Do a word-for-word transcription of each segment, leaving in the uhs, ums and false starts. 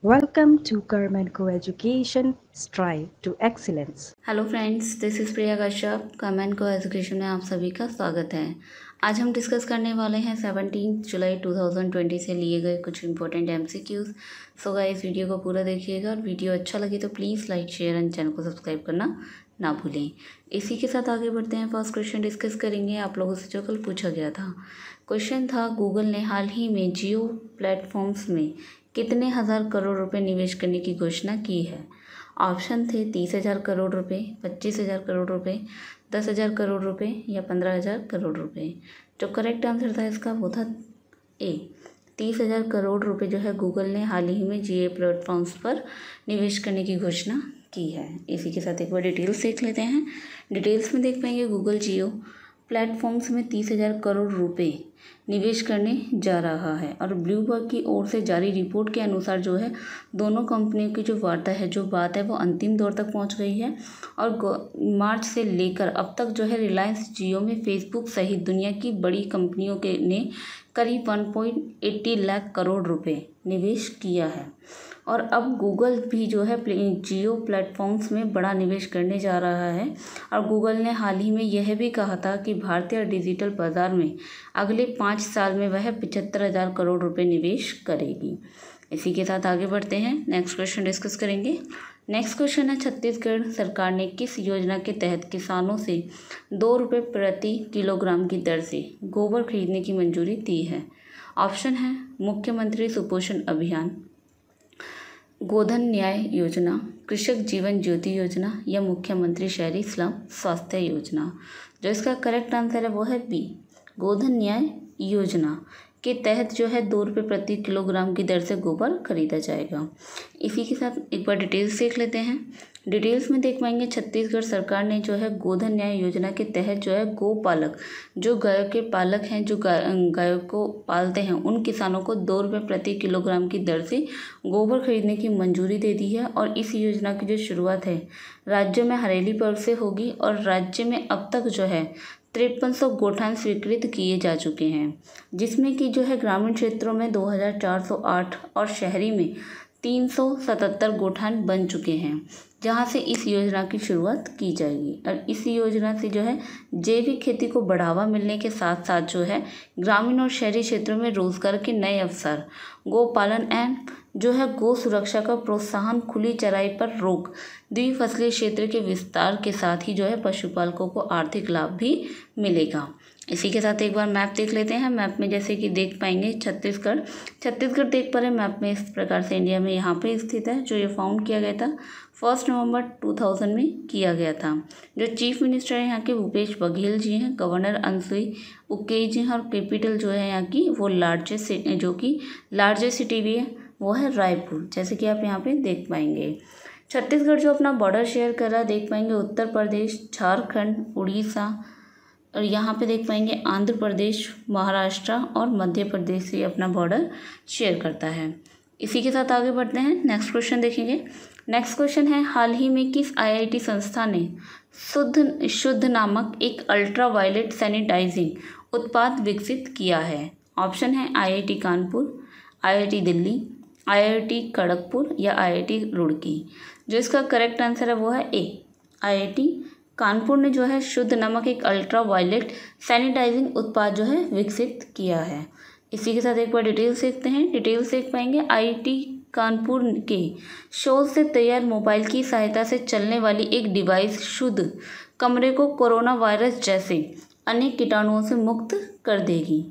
Welcome to Carmen Co-Education Strive to Excellence. Hello friends, this is Priya Kashyap. Comment को education में आप सभी का स्वागत है। आज हम डिस्कस करने वाले हैं सत्रह जुलाई दो हज़ार बीस से लिए गए कुछ important MCQs. So guys, video को पूरा देखिएगा और वीडियो अच्छा लगे तो please like share and channel को सब्सक्राइब करना ना भूलें। इसी के साथ आगे बढ़ते हैं। फर्स्ट क्वेश्चन डिस्कस करेंगे आप लोगों से जो कल पूछा गया था। क्वेश्चन था, गूगल ने हाल ही में जियो प्लेटफॉर्म्स में कितने हज़ार करोड़ रुपए निवेश करने की घोषणा की है। ऑप्शन थे तीस हज़ार करोड़ रुपए, पच्चीस हज़ार करोड़ रुपए, दस हज़ार करोड़ रुपए या पंद्रह हज़ार करोड़ रुपए। जो करेक्ट आंसर था इसका वो था ए, तीस हज़ार करोड़ रुपए जो है गूगल ने हाल ही में जियो प्लेटफॉर्म्स पर निवेश करने की घोषणा की है। इसी के साथ एक बार डिटेल्स देख लेते हैं। डिटेल्स में देख पाएंगे गूगल जियो प्लेटफॉर्म्स में तीस हज़ार करोड़ रुपए निवेश करने जा रहा है और ब्लूमबर्ग की ओर से जारी रिपोर्ट के अनुसार जो है दोनों कंपनियों की जो वार्ता है जो बात है वो अंतिम दौर तक पहुंच गई है और मार्च से लेकर अब तक जो है रिलायंस जियो में फेसबुक सहित दुनिया की बड़ी कंपनियों के ने करीब एक पॉइंट अस्सी लाख करोड़ रुपए निवेश किया है और अब गूगल भी जो है जियो प्लेटफॉर्म्स में बड़ा निवेश करने जा रहा है। और गूगल ने हाल ही में यह भी कहा था कि भारतीय डिजिटल बाजार में अगले पाँच साल में वह पचहत्तर हज़ार करोड़ रुपए निवेश करेगी। इसी के साथ आगे बढ़ते हैं। नेक्स्ट क्वेश्चन डिस्कस करेंगे। नेक्स्ट क्वेश्चन है, छत्तीसगढ़ सरकार ने किस योजना के तहत किसानों से दो रुपये प्रति किलोग्राम की दर से गोबर खरीदने की मंजूरी दी है। ऑप्शन है मुख्यमंत्री सुपोषण अभियान, गोधन न्याय योजना, कृषक जीवन ज्योति योजना या मुख्यमंत्री शहरी स्लम स्वास्थ्य योजना। जो इसका करेक्ट आंसर है वो है बी, गोधन न्याय योजना के तहत जो है दो रुपये प्रति किलोग्राम की दर से गोबर खरीदा जाएगा। इसी के साथ एक बार डिटेल्स देख लेते हैं। डिटेल्स में देख पाएंगे छत्तीसगढ़ सरकार ने जो है गोधन न्याय योजना के तहत जो है गोपालक जो गायों के पालक हैं जो गायों को पालते हैं उन किसानों को दो रुपये प्रति किलोग्राम की दर से गोबर खरीदने की मंजूरी दे दी है। और इस योजना की जो शुरुआत है राज्य में हरेली पर्व से होगी और राज्य में अब तक जो है तिरपन सौ गोठान स्वीकृत किए जा चुके हैं, जिसमें कि जो है ग्रामीण क्षेत्रों में दो हज़ार चार सौ आठ और शहरी में तीन सौ सतहत्तर गोठान बन चुके हैं, जहां से इस योजना की शुरुआत की जाएगी। और इस योजना से जो है जैविक खेती को बढ़ावा मिलने के साथ साथ जो है ग्रामीण और शहरी क्षेत्रों में रोजगार के नए अवसर, गोपालन एंड जो है गो सुरक्षा का प्रोत्साहन, खुली चराई पर रोक, द्विफसलीय क्षेत्र के विस्तार के साथ ही जो है पशुपालकों को आर्थिक लाभ भी मिलेगा। इसी के साथ एक बार मैप देख लेते हैं। मैप में जैसे कि देख पाएंगे छत्तीसगढ़ छत्तीसगढ़ देख पा रहे हैं मैप में इस प्रकार से इंडिया में यहाँ पे स्थित है। जो ये फाउंड किया गया था फर्स्ट नवंबर दो हज़ार में किया गया था। जो चीफ मिनिस्टर है यहाँ के भूपेश बघेल जी हैं, गवर्नर अनुसुई उके जी हैं और कैपिटल जो है यहाँ की वो लार्जेस्ट सिटी जो कि लार्जेस्ट सिटी भी है वो है रायपुर, जैसे कि आप यहाँ पे देख पाएंगे। छत्तीसगढ़ जो अपना बॉर्डर शेयर कर रहा है देख पाएंगे उत्तर प्रदेश, झारखंड, उड़ीसा और यहाँ पे देख पाएंगे आंध्र प्रदेश, महाराष्ट्र और मध्य प्रदेश से अपना बॉर्डर शेयर करता है। इसी के साथ आगे बढ़ते हैं। नेक्स्ट क्वेश्चन देखेंगे। नेक्स्ट क्वेश्चन है, हाल ही में किस आईआईटी संस्था ने शुद्ध शुद्ध नामक एक अल्ट्रा वायलेट सैनिटाइजिंग उत्पाद विकसित किया है। ऑप्शन है IIT Kanpur, IIT Delhi, IIT Kharagpur या आईआईटी रुड़की। जो इसका करेक्ट आंसर है वो है ए, आईआईटी कानपुर ने जो है शुद्ध नामक एक अल्ट्रा वायलेट सैनिटाइजिंग उत्पाद जो है विकसित किया है। इसी के साथ एक बार डिटेल्स देखते हैं। डिटेल्स देख पाएंगे आईआईटी कानपुर के शोध से तैयार मोबाइल की सहायता से चलने वाली एक डिवाइस शुद्ध कमरे को कोरोना वायरस जैसे अनेक कीटाणुओं से मुक्त कर देगी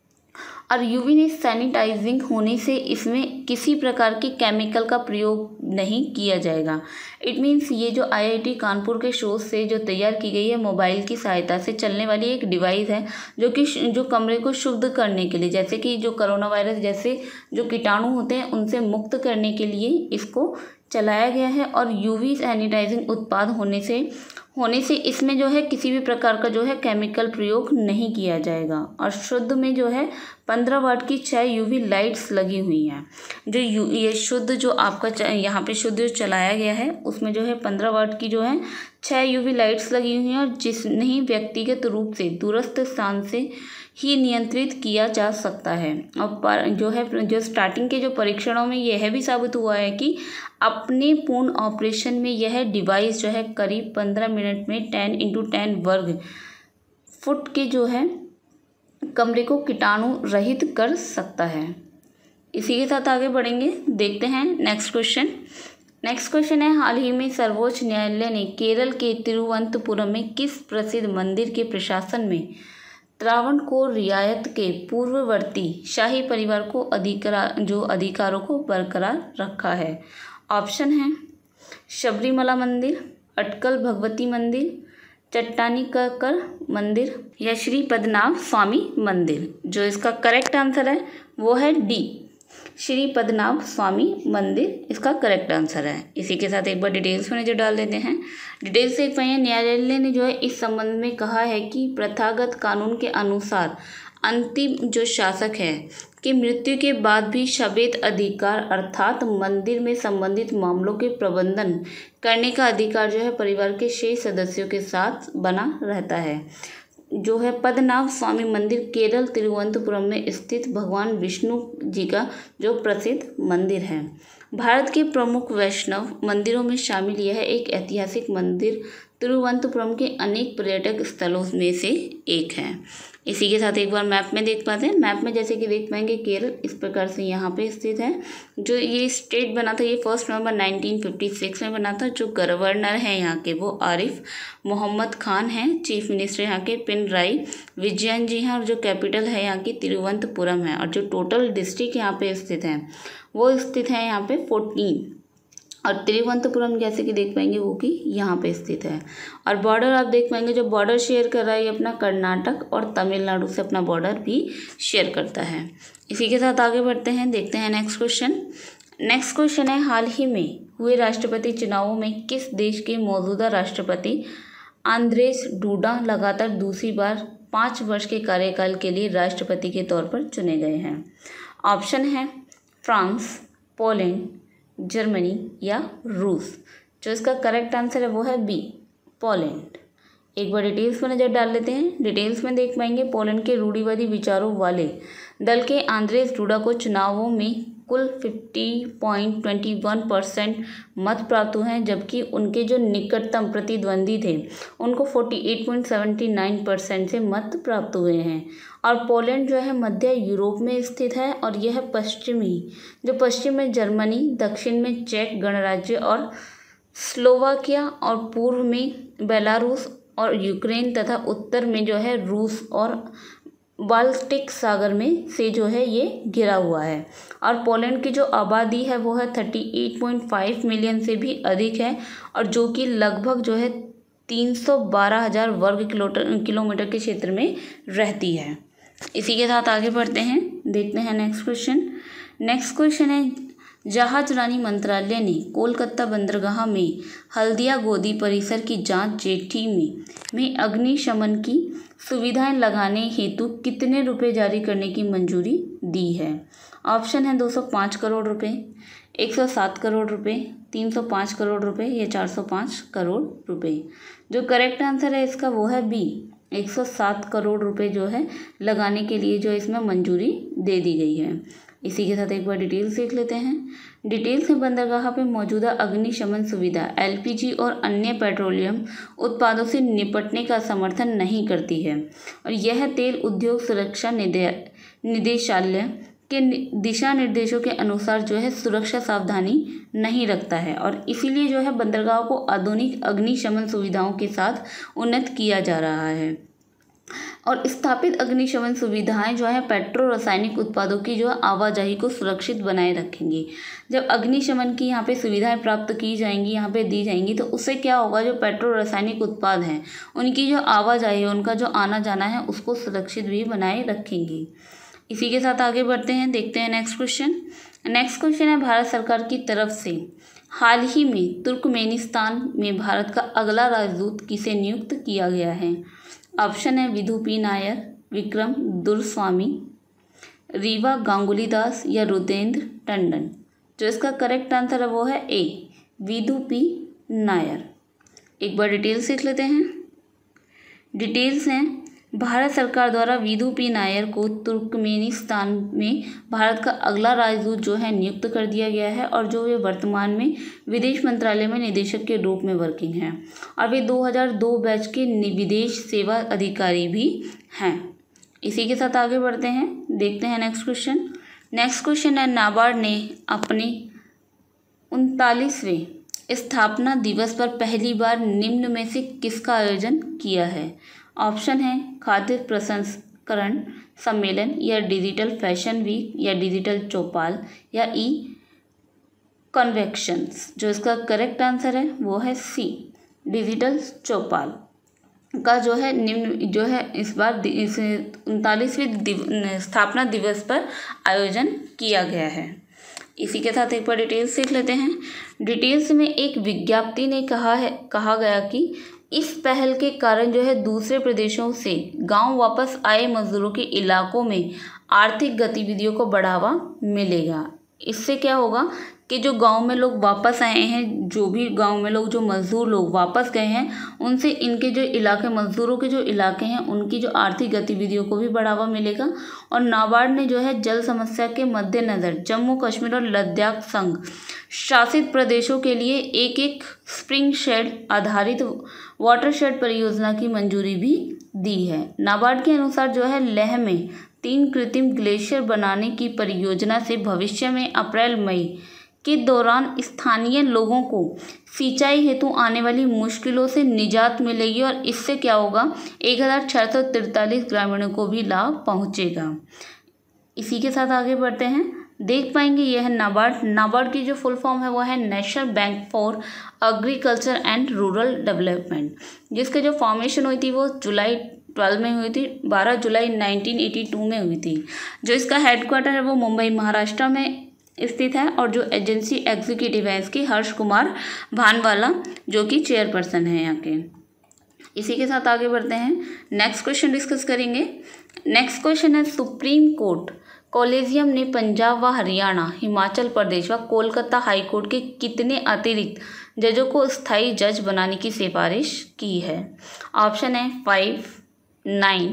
और यूवी ने सैनिटाइजिंग होने से इसमें किसी प्रकार के केमिकल का प्रयोग नहीं किया जाएगा। इट मीन्स ये जो आईआईटी कानपुर के शोध से जो तैयार की गई है मोबाइल की सहायता से चलने वाली एक डिवाइस है जो कि जो कमरे को शुद्ध करने के लिए, जैसे कि जो कोरोना वायरस जैसे जो कीटाणु होते हैं उनसे मुक्त करने के लिए इसको चलाया गया है। और यूवी सैनिटाइजिंग उत्पाद होने से होने से इसमें जो है किसी भी प्रकार का जो है केमिकल प्रयोग नहीं किया जाएगा। और शुद्ध में जो है पंद्रह वाट की छः यूवी लाइट्स लगी हुई हैं। जो यू ये शुद्ध जो आपका यहाँ पे शुद्ध जो चलाया गया है उसमें जो है पंद्रह वाट की जो है छः यूवी लाइट्स लगी हुई हैं और जिस नहीं व्यक्तिगत रूप से दूरस्थ स्थान से ही नियंत्रित किया जा सकता है। और जो है जो स्टार्टिंग के जो परीक्षणों में यह भी साबित हुआ है कि अपने पूर्ण ऑपरेशन में यह डिवाइस जो है करीब पंद्रह मिनट में टेन इंटू टेन वर्ग फुट के जो है कमरे को कीटाणु रहित कर सकता है। इसी के साथ आगे बढ़ेंगे, देखते हैं नेक्स्ट क्वेश्चन। नेक्स्ट क्वेश्चन है, हाल ही में सर्वोच्च न्यायालय ने केरल के तिरुवनंतपुरम में किस प्रसिद्ध मंदिर के प्रशासन में त्रावणकोर रियासत के पूर्ववर्ती शाही परिवार को अधिकार जो अधिकारों को बरकरार रखा है? ऑप्शन है शबरीमला मंदिर, अटकल भगवती मंदिर, चट्टानी कर मंदिर या श्री पद्मनाभ स्वामी मंदिर। जो इसका करेक्ट आंसर है वो है डी, श्री पद्मनाभ स्वामी मंदिर इसका करेक्ट आंसर है। इसी के साथ एक बार डिटेल्स में नजर डाल देते हैं। डिटेल्स देख पाइए, न्यायालय ने जो है इस संबंध में कहा है कि प्रथागत कानून के अनुसार अंतिम जो शासक है कि मृत्यु के बाद भी शवेत अधिकार अर्थात मंदिर में संबंधित मामलों के प्रबंधन करने का अधिकार जो है परिवार के शेष सदस्यों के साथ बना रहता है। जो है पद्मनाभ स्वामी मंदिर केरल तिरुवनंतपुरम में स्थित भगवान विष्णु जी का जो प्रसिद्ध मंदिर है। भारत के प्रमुख वैष्णव मंदिरों में शामिल यह एक ऐतिहासिक मंदिर तिरुवनंतपुरम के अनेक पर्यटक स्थलों में से एक है। इसी के साथ एक बार मैप में देख पाते हैं। मैप में जैसे कि देख पाएंगे केरल इस प्रकार से यहाँ पे स्थित है। जो ये स्टेट बना था ये first November nineteen fifty six में बना था। जो गवर्नर है यहाँ के वो आरिफ मोहम्मद खान हैं। चीफ मिनिस्टर यहाँ के पिनराई विजयन जी हैं और जो कैपिटल है यहाँ की तिरुवनंतपुरम है। और जो टोटल डिस्ट्रिक्ट यहाँ पे स्थित है वो स्थित है यहाँ पे फोर्टीन। और तिरुवनंतपुरम जैसे कि देख पाएंगे वो कि यहाँ पे स्थित है। और बॉर्डर आप देख पाएंगे जो बॉर्डर शेयर कर रहा है ये अपना कर्नाटक और तमिलनाडु से अपना बॉर्डर भी शेयर करता है। इसी के साथ आगे बढ़ते हैं, देखते हैं नेक्स्ट क्वेश्चन। नेक्स्ट क्वेश्चन है, हाल ही में हुए राष्ट्रपति चुनावों में किस देश के मौजूदा राष्ट्रपति आंद्रेस डूडा लगातार दूसरी बार पाँच वर्ष के कार्यकाल के लिए राष्ट्रपति के तौर पर चुने गए हैं? ऑप्शन है फ्रांस, पोलैंड, जर्मनी या रूस। जो इसका करेक्ट आंसर है वो है बी, पोलैंड। एक बार डिटेल्स में नज़र डाल लेते हैं। डिटेल्स में देख पाएंगे पोलैंड के रूढ़िवादी विचारों वाले दल के आंद्रेस डूडा को चुनावों में कुल पचास पॉइंट दो एक परसेंट मत प्राप्त हुए हैं, जबकि उनके जो निकटतम प्रतिद्वंदी थे उनको अड़तालीस पॉइंट सात नौ परसेंट से मत प्राप्त हुए हैं। और पोलैंड जो है मध्य यूरोप में स्थित है और यह पश्चिमी जो पश्चिम में जर्मनी, दक्षिण में चेक गणराज्य और स्लोवाकिया और पूर्व में बेलारूस और यूक्रेन तथा उत्तर में जो है रूस और बाल्टिक सागर में से जो है ये घिरा हुआ है। और पोलैंड की जो आबादी है वो है अड़तीस पॉइंट पाँच मिलियन से भी अधिक है और जो कि लगभग जो है तीन सौ बारह हज़ार वर्ग किलोमीटर के क्षेत्र में रहती है। इसी के साथ आगे बढ़ते हैं, देखते हैं नेक्स्ट क्वेश्चन। नेक्स्ट क्वेश्चन है, जहाजरानी मंत्रालय ने कोलकाता बंदरगाह में हल्दिया गोदी परिसर की जांच जेटी में में अग्निशमन की सुविधाएं लगाने हेतु कितने रुपए जारी करने की मंजूरी दी है? ऑप्शन है दो सौ पाँच करोड़ रुपए, एक सौ सात करोड़ रुपए, तीन सौ पाँच करोड़ रुपए या चार सौ पाँच करोड़ रुपए। जो करेक्ट आंसर है इसका वो है बी, एक सौ सात करोड़ रुपए जो है लगाने के लिए जो इसमें मंजूरी दे दी गई है। इसी के साथ एक बार डिटेल्स देख लेते हैं। डिटेल्स में बंदरगाह पे मौजूदा अग्निशमन सुविधा एलपीजी और अन्य पेट्रोलियम उत्पादों से निपटने का समर्थन नहीं करती है और यह तेल उद्योग सुरक्षा निदेशालय के दिशा निर्देशों के अनुसार जो है सुरक्षा सावधानी नहीं रखता है और इसीलिए जो है बंदरगाह को आधुनिक अग्निशमन सुविधाओं के साथ उन्नत किया जा रहा है। और स्थापित अग्निशमन सुविधाएं जो है पेट्रो रासायनिक उत्पादों की जो आवाजाही को सुरक्षित बनाए रखेंगी। जब अग्निशमन की यहाँ पे सुविधाएं प्राप्त की जाएंगी, यहाँ पे दी जाएंगी, तो उससे क्या होगा, जो पेट्रो रासायनिक उत्पाद हैं उनकी जो आवाजाही है, उनका जो आना जाना है उसको सुरक्षित भी बनाए रखेंगी। इसी के साथ आगे बढ़ते हैं, देखते हैं नेक्स्ट क्वेश्चन। नेक्स्ट क्वेश्चन है, भारत सरकार की तरफ से हाल ही में तुर्कमेनिस्तान में भारत का अगला राजदूत किसे नियुक्त किया गया है? ऑप्शन है विधु पी नायर, विक्रम दुरस्वामी, रीवा गांगुली दास या रुद्रेंद्र टंडन। जो इसका करेक्ट आंसर है वो है ए, विधु पी नायर। एक बार डिटेल्स देख लेते हैं। डिटेल्स हैं, भारत सरकार द्वारा विधु पी नायर को तुर्कमेनिस्तान में भारत का अगला राजदूत जो है नियुक्त कर दिया गया है और जो वे वर्तमान में विदेश मंत्रालय में निदेशक के रूप में वर्किंग हैं और वे दो हज़ार दो बैच के विदेश सेवा अधिकारी भी हैं। इसी के साथ आगे बढ़ते हैं, देखते हैं नेक्स्ट क्वेश्चन। नेक्स्ट क्वेश्चन है, नाबार्ड ने अपने उनतालीसवें स्थापना दिवस पर पहली बार निम्न में से किसका आयोजन किया है? ऑप्शन है खाद्य प्रसंस्करण सम्मेलन या डिजिटल फैशन वीक या डिजिटल चौपाल या ई कन्वेक्शंस। जो इसका करेक्ट आंसर है वो है सी, डिजिटल चौपाल का जो है निम्न जो है इस बार इस उनतालीसवें स्थापना दिवस पर आयोजन किया गया है। इसी के साथ एक बार डिटेल्स देख लेते हैं। डिटेल्स में एक विज्ञप्ति ने कहा है कहा गया कि इस पहल के कारण जो है दूसरे प्रदेशों से गांव वापस आए मजदूरों के इलाकों में आर्थिक गतिविधियों को बढ़ावा मिलेगा। इससे क्या होगा कि जो गांव में लोग वापस आए हैं, जो भी गांव में लोग जो मजदूर लोग वापस गए हैं, उनसे इनके जो इलाके मजदूरों के जो इलाके हैं उनकी जो आर्थिक गतिविधियों को भी बढ़ावा मिलेगा। और नाबार्ड ने जो है जल समस्या के मद्देनज़र जम्मू कश्मीर और लद्दाख संघ शासित प्रदेशों के लिए एक एक स्प्रिंग शेड आधारित वाटरशेड परियोजना की मंजूरी भी दी है। नाबार्ड के अनुसार जो है लेह में तीन कृत्रिम ग्लेशियर बनाने की परियोजना से भविष्य में अप्रैल मई के दौरान स्थानीय लोगों को सिंचाई हेतु आने वाली मुश्किलों से निजात मिलेगी और इससे क्या होगा, एक हज़ार छः सौ तिरतालीस ग्रामीणों को भी लाभ पहुंचेगा। इसी के साथ आगे बढ़ते हैं, देख पाएंगे यह है नाबार्ड। नाबार्ड की जो फुल फॉर्म है वो है national bank for agriculture and rural development, जिसके जो फॉर्मेशन हुई थी वो जुलाई ट्वेल्व में हुई थी, बारह जुलाई नाइनटीन एटी टू में हुई थी। जो इसका हेडक्वार्टर है वो मुंबई महाराष्ट्र में स्थित है और जो एजेंसी एग्जीक्यूटिव है इसकी हर्ष कुमार भानवाला जो कि चेयरपर्सन है यहाँ के। इसी के साथ आगे बढ़ते हैं, नेक्स्ट क्वेश्चन डिस्कस करेंगे। नेक्स्ट क्वेश्चन है, सुप्रीम कोर्ट कॉलेजियम ने पंजाब व हरियाणा, हिमाचल प्रदेश व कोलकाता हाई कोर्ट के कितने अतिरिक्त जजों को स्थायी जज बनाने की सिफारिश की है? ऑप्शन है फाइव, नाइन,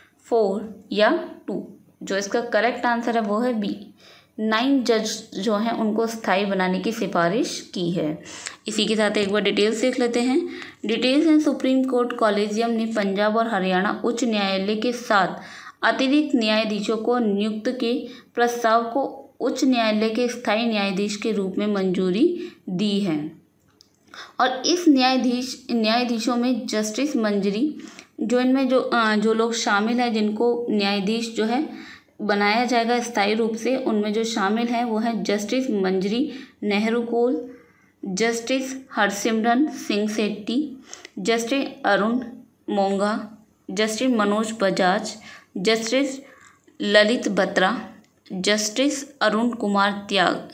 फोर या टू। जो इसका करेक्ट आंसर है वो है बी, नाइन जज जो हैं उनको स्थायी बनाने की सिफारिश की है। इसी के साथ एक बार डिटेल्स देख लेते हैं। डिटेल्स हैं, सुप्रीम कोर्ट कॉलेजियम ने पंजाब और हरियाणा उच्च न्यायालय के साथ अतिरिक्त न्यायाधीशों को नियुक्त के प्रस्ताव को उच्च न्यायालय के स्थायी न्यायाधीश के रूप में मंजूरी दी है। और इस न्यायाधीश न्यायाधीशों में जस्टिस मंजरी, जो इनमें जो जो लोग शामिल हैं जिनको न्यायाधीश जो है बनाया जाएगा स्थायी रूप से, उनमें जो शामिल हैं वो है justice Manjari Nehru Kaul, justice Harsimran Singh Sethi, justice Arun Monga, justice Manoj Bajaj, justice Lalit Batra, justice Arun Kumar Tyag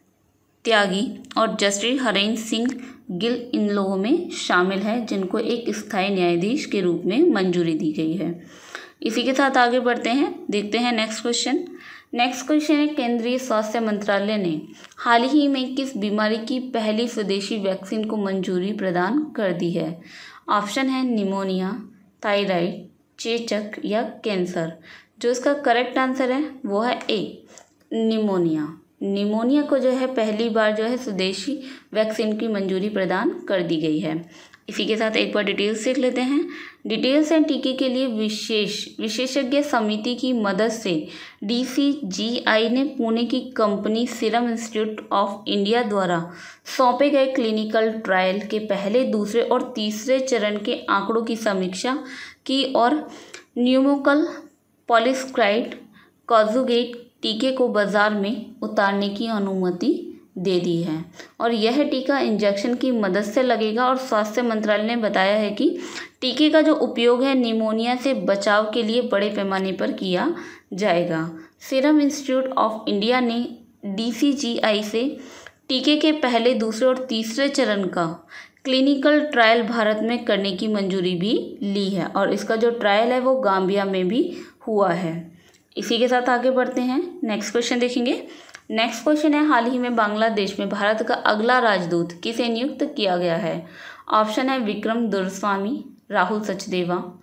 Tyagi और जस्टिस हरेंद्र सिंह गिल इन लोगों में शामिल है जिनको एक स्थायी न्यायाधीश के रूप में मंजूरी दी गई है। इसी के साथ आगे बढ़ते हैं, देखते हैं नेक्स्ट क्वेश्चन। नेक्स्ट क्वेश्चन है, केंद्रीय स्वास्थ्य मंत्रालय ने हाल ही में किस बीमारी की पहली स्वदेशी वैक्सीन को मंजूरी प्रदान कर दी है? ऑप्शन है निमोनिया, थायराइड, चेचक या कैंसर। जो इसका करेक्ट आंसर है वो है ए, निमोनिया। निमोनिया को जो है पहली बार जो है स्वदेशी वैक्सीन की मंजूरी प्रदान कर दी गई है। इसी के साथ एक बार डिटेल्स देख लेते हैं। डिटेल्स एंड टीके के लिए विशेष विशेषज्ञ समिति की मदद से डी सी जी आई ने पुणे की company Serum Institute of India द्वारा सौंपे गए क्लिनिकल ट्रायल के पहले, दूसरे और तीसरे चरण के आंकड़ों की समीक्षा की और न्यूमोकल पॉलीसैकेराइड कॉन्जुगेट टीके को बाजार में उतारने की अनुमति दे दी है। और यह टीका इंजेक्शन की मदद से लगेगा और स्वास्थ्य मंत्रालय ने बताया है कि टीके का जो उपयोग है निमोनिया से बचाव के लिए बड़े पैमाने पर किया जाएगा। सीरम इंस्टीट्यूट ऑफ इंडिया ने डी सी जी आई से टीके के पहले, दूसरे और तीसरे चरण का क्लिनिकल ट्रायल भारत में करने की मंजूरी भी ली है और इसका जो ट्रायल है वो गाम्बिया में भी हुआ है। इसी के साथ आगे बढ़ते हैं, नेक्स्ट क्वेश्चन देखेंगे। नेक्स्ट क्वेश्चन है, हाल ही में बांग्लादेश में भारत का अगला राजदूत किसे नियुक्त किया गया है? ऑप्शन है विक्रम दुरस्वामी, राहुल सचदेवा,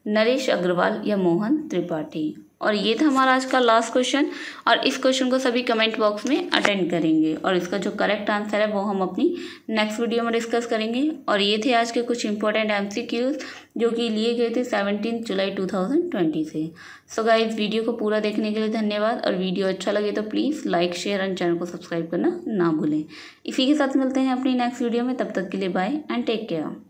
नरेश अग्रवाल या मोहन त्रिपाठी। और ये था हमारा आज का लास्ट क्वेश्चन, और इस क्वेश्चन को सभी कमेंट बॉक्स में अटेंड करेंगे और इसका जो करेक्ट आंसर है वो हम अपनी नेक्स्ट वीडियो में डिस्कस करेंगे। और ये थे आज के कुछ इंपॉर्टेंट एमसीक्यूज जो कि लिए गए थे seventeen July two thousand twenty से। सो गाइस, वीडियो को पूरा देखने के लिए धन्यवाद, और वीडियो अच्छा लगे तो please like share and channel को सब्सक्राइब करना ना भूलें। इसी के साथ मिलते हैं अपनी नेक्स्ट वीडियो में, तब तक के लिए बाय एंड टेक केयर।